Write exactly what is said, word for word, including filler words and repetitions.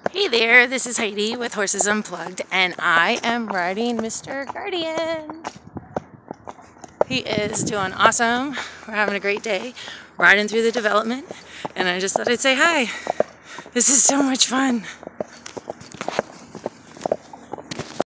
Hey there, this is Heidi with Horses Unplugged, and I am riding Mister Guardian. He is doing awesome. We're having a great day riding through the development, and I just thought I'd say hi. This is so much fun.